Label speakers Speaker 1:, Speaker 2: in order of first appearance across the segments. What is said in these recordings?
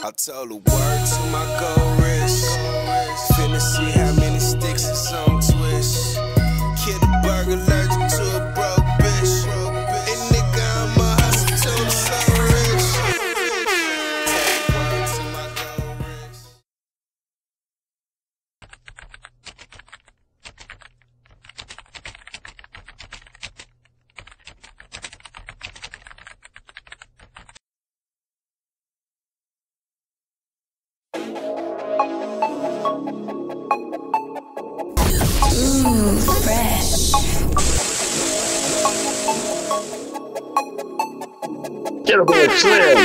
Speaker 1: I told her word to my gold wrist. Finna see how many sticks is on twist. Kid a burger allergic to a broke bitch. And nigga, I'm a hustle till I'm so rich. Word to my gold wrist.
Speaker 2: Ooh, fresh.
Speaker 3: Get a boy, slim.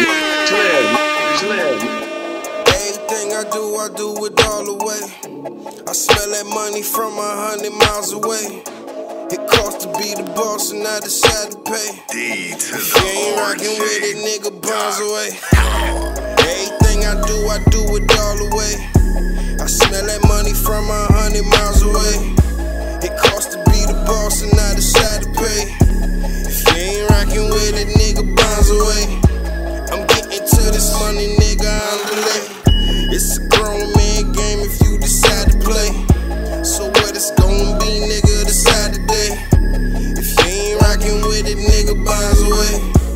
Speaker 1: Everything I do it all the way. I smell that money from 100 miles away. It cost to be the boss and I decide to pay. If you ain't rockin' with it, nigga, bounce away. Everything I do it all the way. I smell that money from 100 miles away. It cost to be the boss and I decide to pay. If you ain't rockin' with it, nigga, bounce away. I'm getting to this money, nigga, I'm delayed. It's a grown man game if you decide to play. So what it's gon' be, nigga, decide today. If you ain't rockin' with it, nigga, bounce away.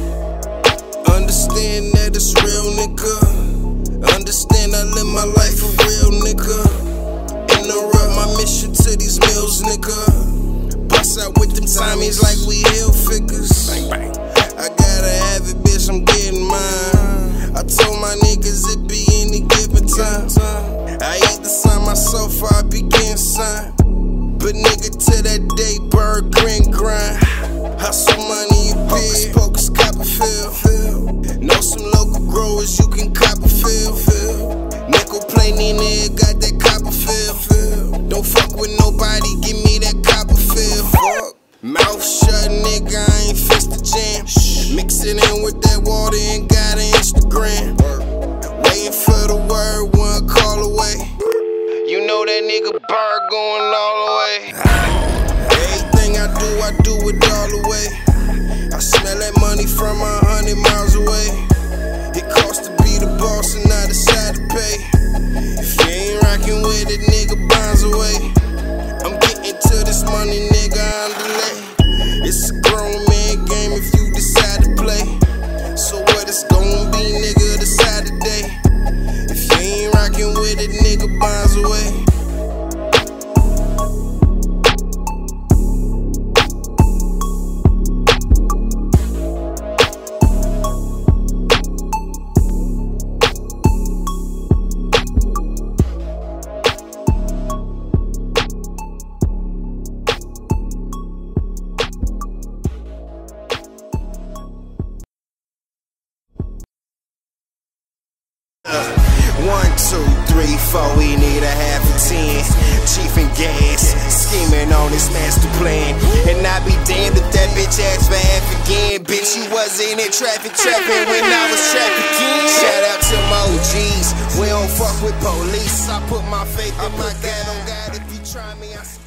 Speaker 1: Understand that it's real, nigga. Understand I live my life a real nigga. Interrupt my mission to these mills, nigga. Bust out with them Tommies like we hill figures. I gotta have it, bitch, I'm getting mine. I told my niggas it be any given time. I either sign myself or I begin sign. But nigga, to that day, bird, green, grind. Hustle money, you big. Pocus, Copperfield. Know some local growers, you can Copperfield. Nickel plain in there, got that Copperfield. Don't fuck with nobody, give me that Copperfield. Fuck. Mouth shut, nigga, I ain't fixed the jam. Mix it in with that water and got an Instagram. Waiting for the word, one call away. You know that nigga bird going all the way. Everything I do it all the way. I smell that money from 100 miles away. It cost to be the boss and I decide to pay. If you ain't rockin' with it, nigga, bounce away. I'm getting to this money, nigga, I'm delayed. It's a grown man game if you decide to play. So what it's gon' be, nigga, decide today. If you ain't rockin' with it, nigga, bounce away. One, two, three, four, we need a half a 10. Chief and gas, scheming on his master plan. And I be damned if that bitch asked for half again. Bitch, you wasn't in traffic trapping when I was trafficking. Shout out to my OGs, we don't fuck with police. I put my faith in my God on God, if you try me, I